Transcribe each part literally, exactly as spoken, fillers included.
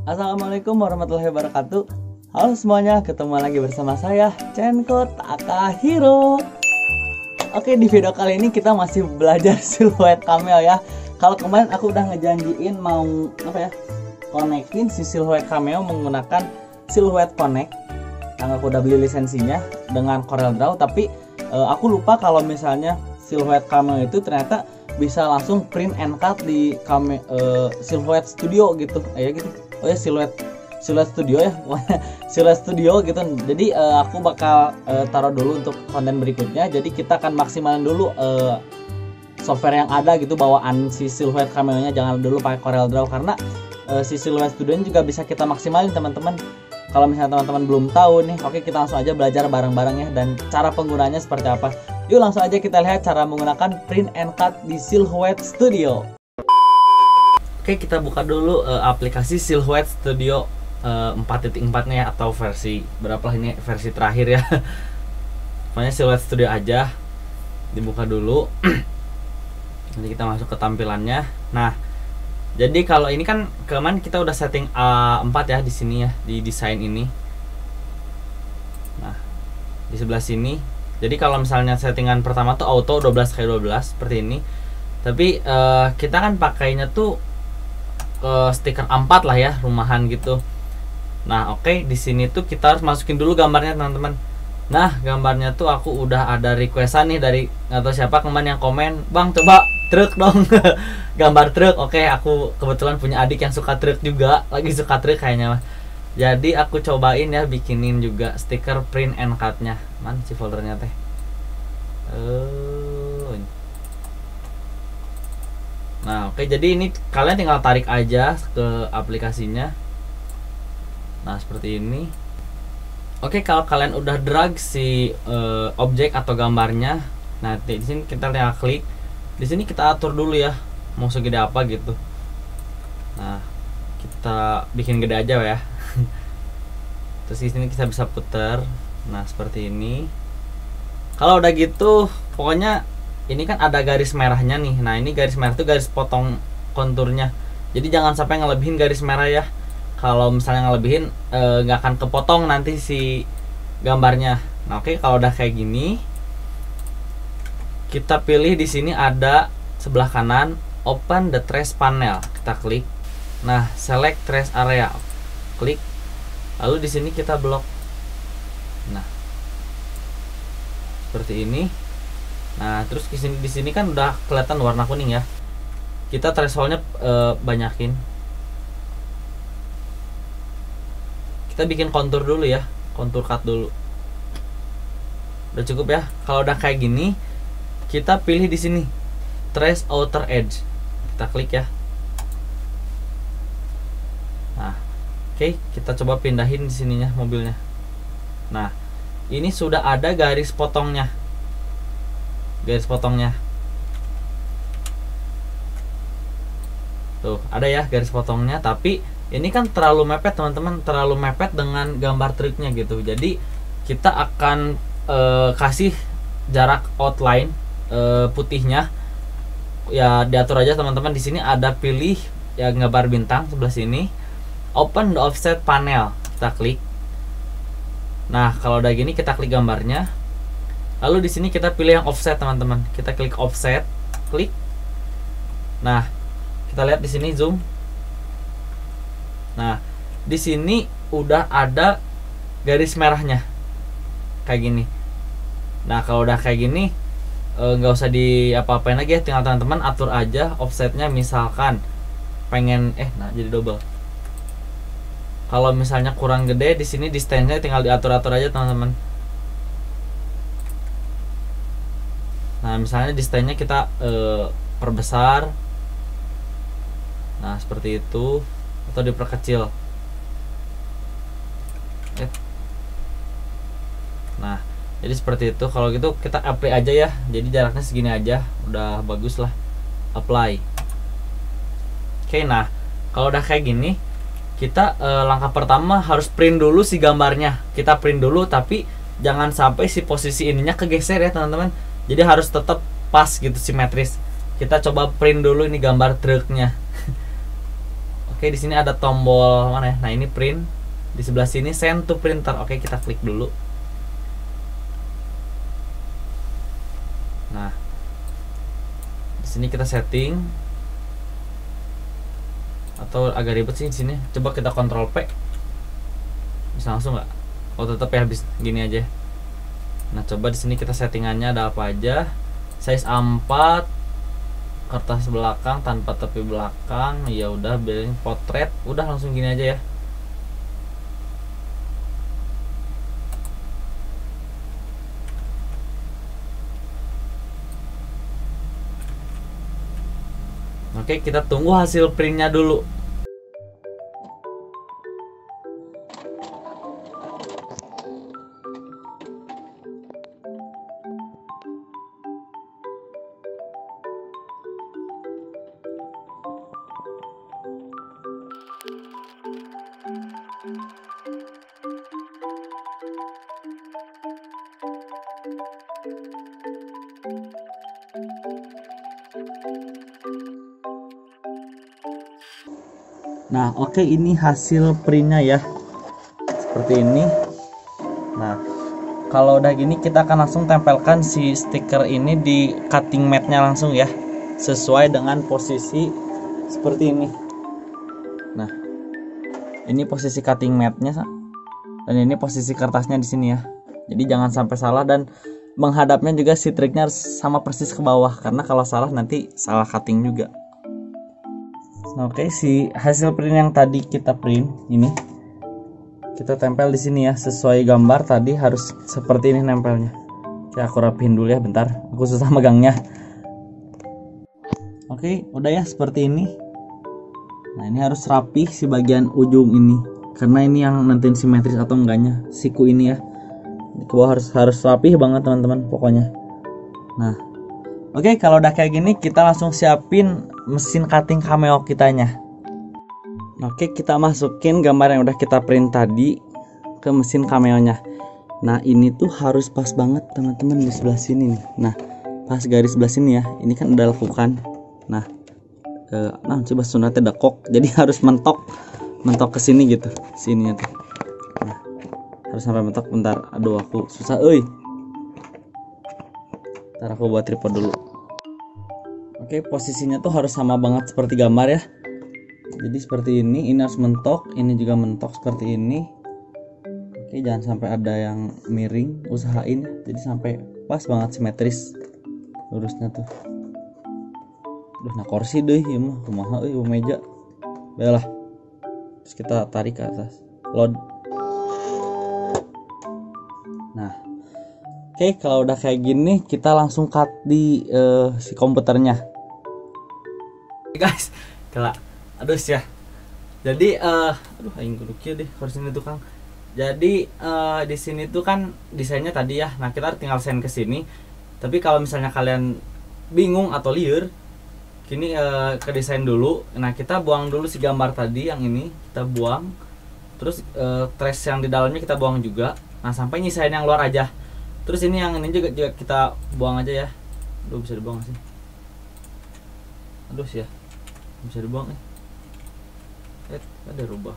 Assalamualaikum warahmatullahi wabarakatuh. Halo semuanya, ketemu lagi bersama saya Cenko Takahiro. Oke, di video kali ini kita masih belajar siluet cameo ya. Kalau kemarin aku udah ngejanjiin mau apa ya, konekin si siluet cameo menggunakan siluet connect yang aku udah beli lisensinya dengan CorelDRAW, tapi uh, aku lupa kalau misalnya siluet cameo itu ternyata bisa langsung print and cut di cameo, uh, Silhouette Studio gitu, ya gitu. Oh ya, Silhouette Silhouette Studio ya, Silhouette Studio gitu. Jadi uh, aku bakal uh, taruh dulu untuk konten berikutnya. Jadi kita akan maksimalin dulu uh, software yang ada gitu, bawaan si Silhouette cameo-nya, jangan dulu pakai CorelDRAW karena uh, si Silhouette Studio juga bisa kita maksimalin teman-teman. Kalau misalnya teman-teman belum tahu nih, oke kita langsung aja belajar bareng-bareng ya, dan cara penggunanya seperti apa. Yuk langsung aja kita lihat cara menggunakan print and cut di Silhouette Studio. Oke, kita buka dulu uh, aplikasi Silhouette Studio uh, empat titik empat-nya ya, atau versi berapa lah ini, versi terakhir ya. Pokoknya Silhouette Studio aja. Dibuka dulu. Nanti kita masuk ke tampilannya. Nah, jadi kalau ini kan kemarin kita udah setting A empat ya di sini ya, di desain ini. Nah, di sebelah sini. Jadi kalau misalnya settingan pertama tuh auto dua belas kali dua belas seperti ini. Tapi uh, kita kan pakainya tuh uh, stiker A empat lah ya, rumahan gitu. Nah, oke, okay, di sini tuh kita harus masukin dulu gambarnya, teman-teman. Nah, gambarnya tuh aku udah ada requestan nih dari nggak tahu siapa kemarin yang komen, "Bang, coba truk dong." Gambar truk. Oke, okay, aku kebetulan punya adik yang suka truk juga, lagi suka truk kayaknya mah. Jadi aku cobain ya bikinin juga stiker print and cut-nya. Mana sih foldernya teh? Uh. Nah, oke, okay, jadi ini kalian tinggal tarik aja ke aplikasinya. Nah, seperti ini. Oke, okay, kalau kalian udah drag si uh, objek atau gambarnya, nah di sini kita tinggal klik. Di sini kita atur dulu ya, mau segede apa gitu. Nah, kita bikin gede aja ya. Terus di sini kita bisa putar. Nah, seperti ini. Kalau udah gitu, pokoknya ini kan ada garis merahnya nih. Nah, ini garis merah itu garis potong konturnya. Jadi jangan sampai ngelebihin garis merah ya. Kalau misalnya ngelebihin nggak e, akan kepotong nanti si gambarnya. Nah, oke, kalau udah kayak gini, kita pilih di sini ada sebelah kanan open the trace panel. Kita klik. Nah, select trace area. Klik. Lalu di sini kita blok. Nah, seperti ini. Nah, terus di sini di sini kan udah kelihatan warna kuning ya. Kita thresholdnya e, banyakin. Kita bikin kontur dulu ya, kontur cut dulu. Udah cukup ya. Kalau udah kayak gini, kita pilih di sini trace outer edge. Kita klik ya. Nah, oke, kita coba pindahin di sininya mobilnya. Nah, ini sudah ada garis potongnya. Garis potongnya. Tuh, ada ya garis potongnya, tapi ini kan terlalu mepet, teman-teman, terlalu mepet dengan gambar truknya gitu. Jadi, kita akan e, kasih jarak outline e, putihnya. Ya, diatur aja teman-teman. Di sini ada pilih ya gambar bintang sebelah sini. Open the offset panel, kita klik. Nah, kalau udah gini kita klik gambarnya. Lalu di sini kita pilih yang offset, teman-teman. Kita klik offset, klik. Nah, kita lihat di sini zoom. Nah, di sini udah ada garis merahnya. Kayak gini. Nah, kalau udah kayak gini nggak e, usah di apa-apain lagi ya, tinggal teman-teman atur aja offsetnya, misalkan pengen eh nah jadi double. Kalau misalnya kurang gede, di sini distance-nya tinggal diatur-atur aja, teman-teman. Nah, misalnya distance-nya kita e, perbesar. Nah, seperti itu, atau diperkecil. Eh. Nah, jadi seperti itu. Kalau gitu kita apply aja ya. Jadi jaraknya segini aja, udah bagus lah. Apply. Oke, nah kalau udah kayak gini, kita eh, langkah pertama harus print dulu si gambarnya. Kita print dulu, tapi jangan sampai si posisi ininya kegeser ya, teman-teman. Jadi harus tetap pas gitu, simetris. Kita coba print dulu ini gambar truknya. Oke, di sini ada tombol mana ya? Nah, ini print. Di sebelah sini send to printer. Oke, kita klik dulu. Nah, di sini kita setting. Atau agak ribet sih di sini. Coba kita kontrol P. Bisa langsung nggak? Oh, tetap ya habis gini aja. Nah, coba di sini kita settingannya ada apa aja. Size A empat, kertas belakang tanpa tepi belakang. Ya udah, billing potret. Udah langsung gini aja ya. Oke, kita tunggu hasil printnya dulu. Nah, oke, okay, ini hasil printnya ya, seperti ini. Nah, kalau udah gini kita akan langsung tempelkan si stiker ini di cutting matnya langsung ya, sesuai dengan posisi seperti ini. Nah, ini posisi cutting matnya dan ini posisi kertasnya di sini ya. Jadi jangan sampai salah, dan menghadapnya juga si triknya harus sama persis ke bawah, karena kalau salah nanti salah cutting juga. Oke, okay, si hasil print yang tadi kita print ini kita tempel di sini ya, sesuai gambar tadi harus seperti ini nempelnya. Oke, aku rapihin dulu ya, bentar, aku susah megangnya. Oke, okay, udah ya seperti ini. Nah, ini harus rapi si bagian ujung ini, karena ini yang nentuin simetris atau enggaknya siku ini ya. Di bawah harus harus rapi banget teman-teman pokoknya. Nah, oke, okay, kalau udah kayak gini kita langsung siapin mesin cutting Cameo kitanya. Oke, okay, kita masukin gambar yang udah kita print tadi ke mesin Cameo-nya. Nah, ini tuh harus pas banget teman-teman di sebelah sini nih. Nah, pas garis sebelah sini ya. Ini kan udah lakukan. Nah, eh, nah coba sunatnya dekok. Jadi harus mentok, mentok ke sini gitu. Sininya tuh. Nah, harus sampai mentok. Bentar, aduh aku susah, euy. Ntar aku buat tripod dulu. Oke, posisinya tuh harus sama banget seperti gambar ya. Jadi seperti ini, ini harus mentok, ini juga mentok seperti ini. Oke, jangan sampai ada yang miring, usahain jadi sampai pas banget simetris lurusnya tuh. Udah, nah kursi deh ya mah, kumaha euy meja. Baiklah. Terus kita tarik ke atas. Load. Nah, oke, kalau udah kayak gini kita langsung cut di uh, si komputernya. Guys, kelak. Aduh ya. Jadi uh, aduh aing kudu kieu deh kursi ini tukang. Jadi uh, di sini tuh kan desainnya tadi ya. Nah, kita tinggal send ke sini. Tapi kalau misalnya kalian bingung atau liar, kini uh, ke desain dulu. Nah, kita buang dulu si gambar tadi yang ini, kita buang. Terus uh, trace yang di dalamnya kita buang juga. Nah, sampai nyisain yang luar aja. Terus ini yang ini juga, juga kita buang aja ya. Aduh, bisa dibuang sih. Aduh sih ya. Bisa dibuang nih. Eh, ada rubah.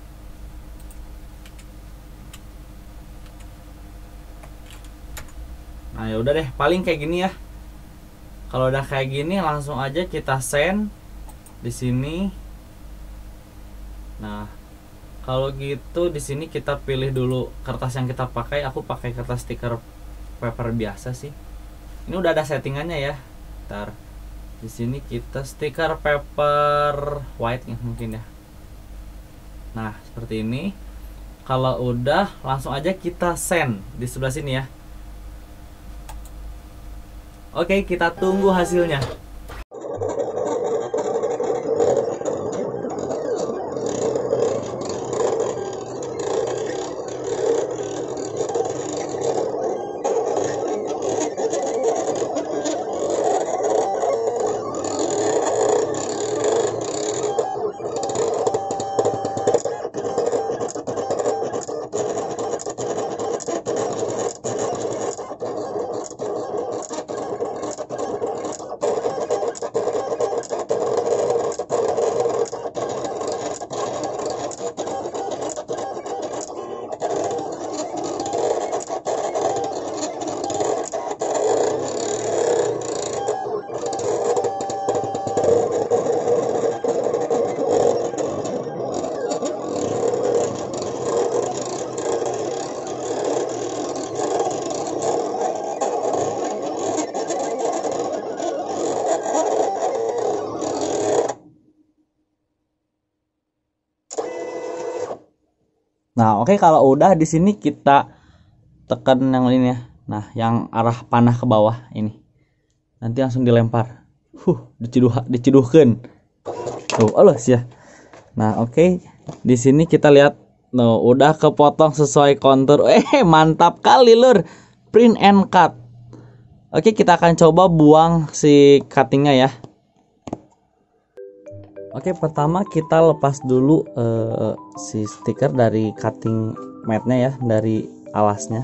Nah, ya udah deh, paling kayak gini ya. Kalau udah kayak gini langsung aja kita send di sini. Nah, kalau gitu di sini kita pilih dulu kertas yang kita pakai. Aku pakai kertas stiker paper biasa sih. Ini udah ada settingannya ya. Ntar di sini kita stiker paper white ya, mungkin ya. Nah, seperti ini. Kalau udah langsung aja kita send di sebelah sini ya. Oke, kita tunggu hasilnya. Nah, oke, kalau udah di sini kita tekan yang ini ya. Nah, yang arah panah ke bawah ini. Nanti langsung dilempar. Huh, diceduh diceduhkeun. Tuh, alos ya. Nah, oke. Di sini kita lihat no, udah kepotong sesuai kontur. Eh, mantap kali, Lur. Print and cut. Oke, kita akan coba buang si cuttingnya ya. Oke, pertama kita lepas dulu uh, si stiker dari cutting mat-nya ya, dari alasnya.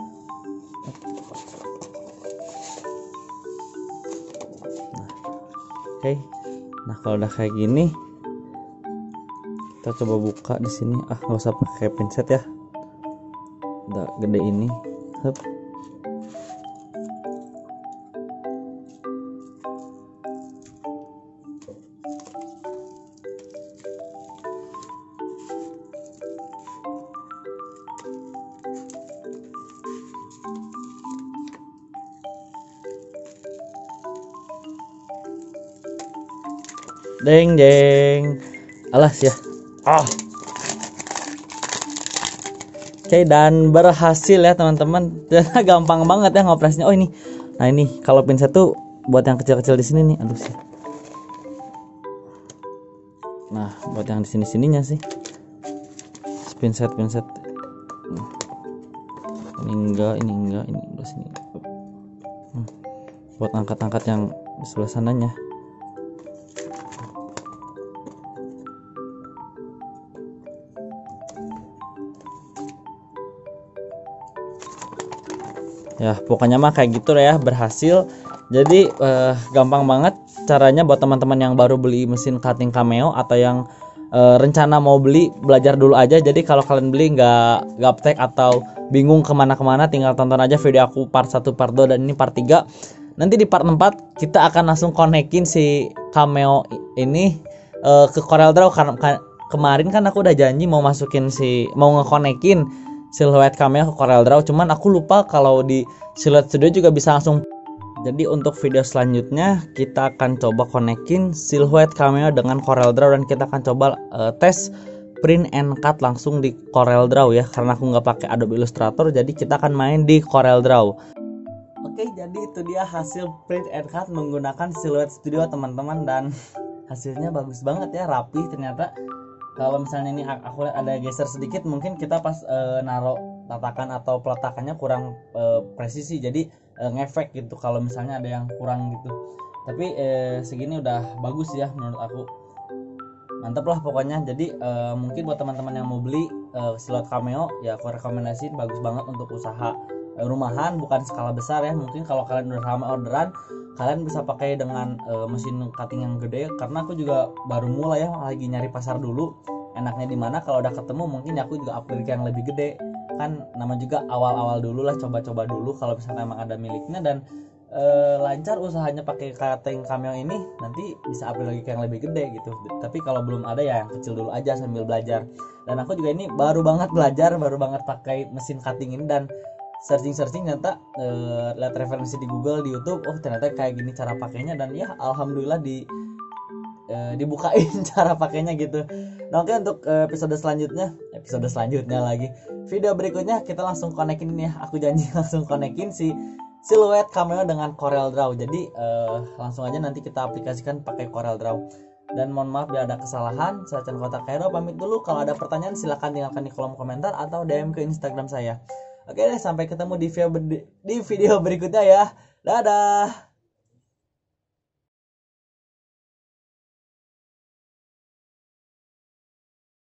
Nah, oke. Nah, kalau udah kayak gini, kita coba buka di sini. Ah, nggak usah pakai pinset ya. Udah gede ini. Hup. Deng deng, alas ya. Ah, oke, dan berhasil ya teman-teman. Ternyata gampang banget ya ngoperasinya. Oh ini, nah ini kalau pinset tuh buat yang kecil-kecil di sini nih. Aduh sih. Nah, buat yang di sini-sininya sih. Pinset pinset. Ini enggak, ini enggak, ini enggak sini. Hmm. Buat angkat-angkat yang di sebelah sananya. Ya, pokoknya mah kayak gitu ya, berhasil. Jadi eh, gampang banget caranya buat teman-teman yang baru beli mesin cutting Cameo atau yang eh, rencana mau beli, belajar dulu aja. Jadi kalau kalian beli nggak gaptek atau bingung kemana-kemana, tinggal tonton aja video aku part satu, part dua, dan ini part tiga. Nanti di part empat kita akan langsung konekin si Cameo ini eh, ke CorelDRAW. Karena kemarin kan aku udah janji mau masukin si mau ngekonekin Silhouette Cameo ke CorelDRAW, cuman aku lupa kalau di Silhouette Studio juga bisa langsung. Jadi untuk video selanjutnya kita akan coba konekin Silhouette Cameo dengan CorelDRAW, dan kita akan coba uh, tes print and cut langsung di CorelDRAW ya, karena aku nggak pakai Adobe Illustrator, jadi kita akan main di CorelDRAW. Oke, jadi itu dia hasil print and cut menggunakan Silhouette Studio teman-teman, dan hasilnya bagus banget ya, rapi ternyata. Kalau misalnya ini aku lihat ada geser sedikit, mungkin kita pas e, naro tatakan atau peletakannya kurang e, presisi, jadi e, ngefek gitu kalau misalnya ada yang kurang gitu. Tapi e, segini udah bagus ya menurut aku, mantep lah pokoknya. Jadi e, mungkin buat teman-teman yang mau beli e, Silhouette Cameo ya, aku rekomendasiin, bagus banget untuk usaha e, rumahan, bukan skala besar ya. Mungkin kalau kalian udah ramai orderan, kalian bisa pakai dengan uh, mesin cutting yang gede, karena aku juga baru mulai ya, lagi nyari pasar dulu enaknya di mana. Kalau udah ketemu mungkin aku juga upgrade yang lebih gede, kan nama juga awal-awal dulu lah, coba-coba dulu kalau misalnya emang ada miliknya dan uh, lancar usahanya pakai cutting Cameo ini, nanti bisa upgrade lagi ke yang lebih gede gitu. Tapi kalau belum ada ya yang kecil dulu aja sambil belajar. Dan aku juga ini baru banget belajar, baru banget pakai mesin cutting ini, dan searching-searching ternyata e, lihat referensi di Google, di YouTube, oh ternyata kayak gini cara pakainya, dan ya alhamdulillah di e, dibukain cara pakainya gitu. Nah, oke, untuk e, episode selanjutnya, episode selanjutnya lagi, video berikutnya kita langsung konekin ini ya. Aku janji langsung konekin si Silhouette Cameo dengan CorelDRAW. Jadi e, langsung aja nanti kita aplikasikan pakai CorelDRAW. Dan mohon maaf bila ada kesalahan. Saya Chan Kota Cairo pamit dulu. Kalau ada pertanyaan silahkan tinggalkan di kolom komentar atau D M ke Instagram saya. Oke deh, sampai ketemu di video, di video berikutnya ya. Dadah.